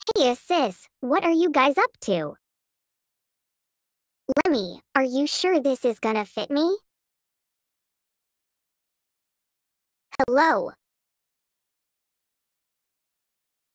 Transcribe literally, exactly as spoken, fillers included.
Hey sis, what are you guys up to? Lemmy, are you sure this is gonna fit me? Hello,